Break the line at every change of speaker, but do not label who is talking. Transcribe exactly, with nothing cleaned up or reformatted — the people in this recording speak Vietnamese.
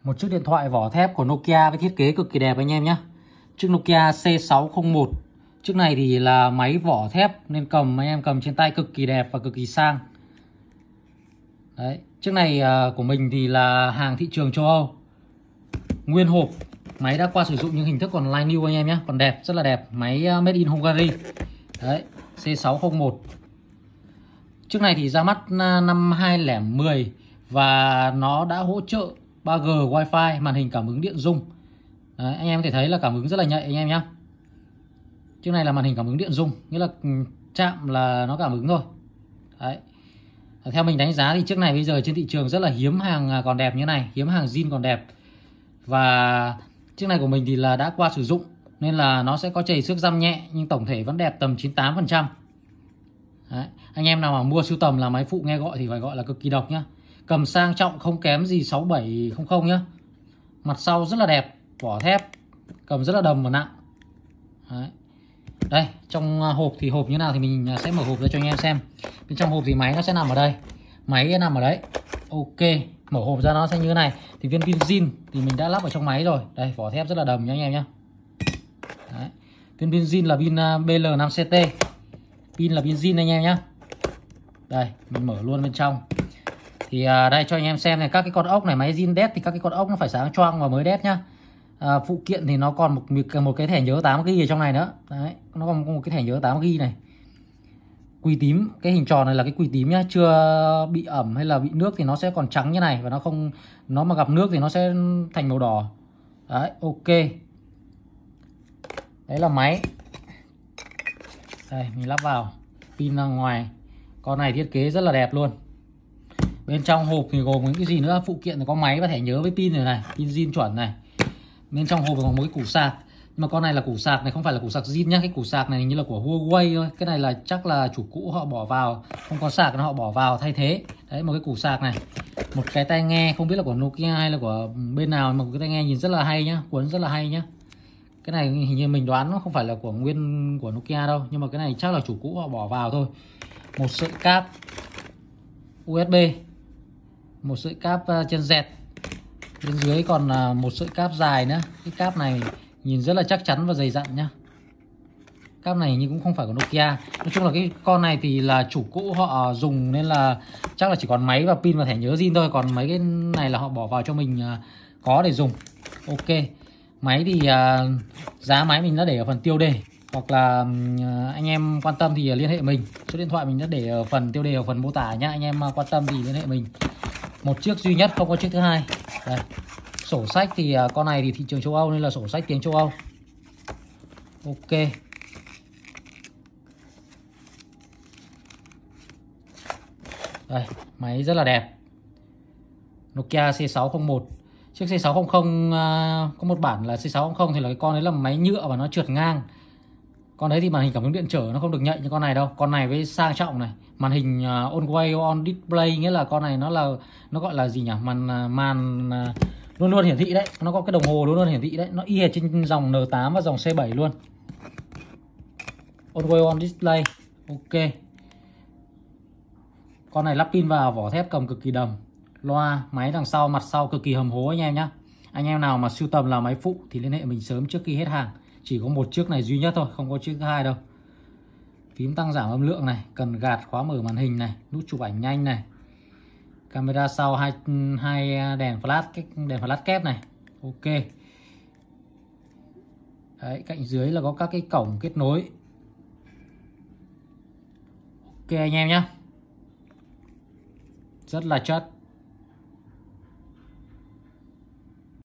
Một chiếc điện thoại vỏ thép của Nokia với thiết kế cực kỳ đẹp anh em nhé. Chiếc Nokia C sáu không một. Chiếc này thì là máy vỏ thép nên cầm anh em cầm trên tay cực kỳ đẹp và cực kỳ sang. Đấy, chiếc này uh, của mình thì là hàng thị trường châu Âu. Nguyên hộp, máy đã qua sử dụng những hình thức còn line new anh em nhé, còn đẹp, rất là đẹp. Máy uh, made in Hungary. Đấy, C sáu không một. Chiếc này thì ra mắt năm hai không một không và nó đã hỗ trợ ba G Wi-Fi, màn hình cảm ứng điện dung. Đấy, anh em có thể thấy là cảm ứng rất là nhạy anh em nhé. Chiếc này là màn hình cảm ứng điện dung, nghĩa là chạm là nó cảm ứng thôi. Đấy. Theo mình đánh giá thì chiếc này bây giờ trên thị trường rất là hiếm hàng còn đẹp như này, hiếm hàng zin còn đẹp. Và chiếc này của mình thì là đã qua sử dụng nên là nó sẽ có chảy xước răm nhẹ, nhưng tổng thể vẫn đẹp tầm chín mươi tám phần trăm. Đấy. Anh em nào mà mua sưu tầm là máy phụ nghe gọi thì phải gọi là cực kỳ độc nhá. Cầm sang trọng không kém gì sáu bảy không không nhá. Mặt sau rất là đẹp, vỏ thép, cầm rất là đầm và nặng. Đấy. Đây, trong hộp thì hộp như nào thì mình sẽ mở hộp ra cho anh em xem. Bên trong hộp thì máy nó sẽ nằm ở đây. Máy nằm ở đấy. Ok, mở hộp ra nó sẽ như thế này. Thì viên pin zin thì mình đã lắp ở trong máy rồi. Đây, vỏ thép rất là đầm nha anh em nhé. Đấy. Viên pin zin là pin B L năm C T. Pin là pin zin anh em nhé. Đây, mình mở luôn bên trong. Thì à, đây cho anh em xem này, các cái con ốc này, máy zin đét thì các cái con ốc nó phải sáng choang và mới đét nhá. À, phụ kiện thì nó còn một một cái thẻ nhớ tám gi ga bai ở trong này nữa. Đấy, nó còn một cái thẻ nhớ tám gi ga bai này. Quỳ tím, cái hình tròn này là cái quỳ tím nhá, chưa bị ẩm hay là bị nước thì nó sẽ còn trắng như này, và nó không, nó mà gặp nước thì nó sẽ thành màu đỏ. Đấy, ok. Đấy là máy. Đây, mình lắp vào. Pin ra ngoài. Con này thiết kế rất là đẹp luôn. Bên trong hộp thì gồm những cái gì nữa? Phụ kiện thì có máy và thẻ nhớ với pin rồi này, pin zin chuẩn này. Bên trong hộp còn một cái củ sạc. Nhưng mà con này là củ sạc này, không phải là củ sạc zin nhá. Cái củ sạc này như là của Huawei thôi. Cái này là chắc là chủ cũ họ bỏ vào, không có sạc nó họ bỏ vào thay thế. Đấy, một cái củ sạc này. Một cái tai nghe, không biết là của Nokia hay là của bên nào, mà một cái tai nghe nhìn rất là hay nhá, cuốn rất là hay nhá. Cái này hình như mình đoán nó không phải là của nguyên của Nokia đâu, nhưng mà cái này chắc là chủ cũ họ bỏ vào thôi. Một sợi cáp u ét bê, một sợi cáp chân dẹt. Bên dưới còn một sợi cáp dài nữa. Cái cáp này nhìn rất là chắc chắn và dày dặn nhá. Cáp này nhưng cũng không phải của Nokia. Nói chung là cái con này thì là chủ cũ họ dùng nên là chắc là chỉ còn máy và pin và thẻ nhớ zin thôi. Còn mấy cái này là họ bỏ vào cho mình có để dùng. Ok. Máy thì giá máy mình đã để ở phần tiêu đề. Hoặc là anh em quan tâm thì liên hệ mình. Số điện thoại mình đã để ở phần tiêu đề, ở phần mô tả nhá. Anh em quan tâm thì liên hệ mình. Một chiếc duy nhất, không có chiếc thứ hai. Đây. Sổ sách thì con này thì thị trường châu Âu nên là sổ sách tiếng châu Âu. Ok. Đây, máy rất là đẹp. Nokia C sáu không một. Chiếc C sáu không không uh, có một bản là C sáu không không thì là cái con đấy là máy nhựa và nó trượt ngang. Con đấy thì màn hình cảm ứng điện trở nó không được nhạy như con này đâu. Con này với sang trọng này, màn hình uh, Always on display, nghĩa là con này nó là nó gọi là gì nhỉ? Màn màn uh, luôn luôn hiển thị đấy, nó có cái đồng hồ luôn luôn hiển thị đấy, nó y hệt trên dòng N tám và dòng C bảy luôn. Always on display. Ok. Con này lắp pin vào, vỏ thép cầm cực kỳ đầm. Loa, máy đằng sau, mặt sau cực kỳ hầm hố anh em nhé. Anh em nào mà sưu tầm là máy phụ thì liên hệ mình sớm trước khi hết hàng. Chỉ có một chiếc này duy nhất thôi, không có chiếc thứ hai đâu. Phím tăng giảm âm lượng này, cần gạt khóa mở màn hình này, nút chụp ảnh nhanh này. Camera sau hai hai đèn flash, đèn flash kép này. Ok. Đấy, cạnh dưới là có các cái cổng kết nối. Ok anh em nhé. Rất là chất.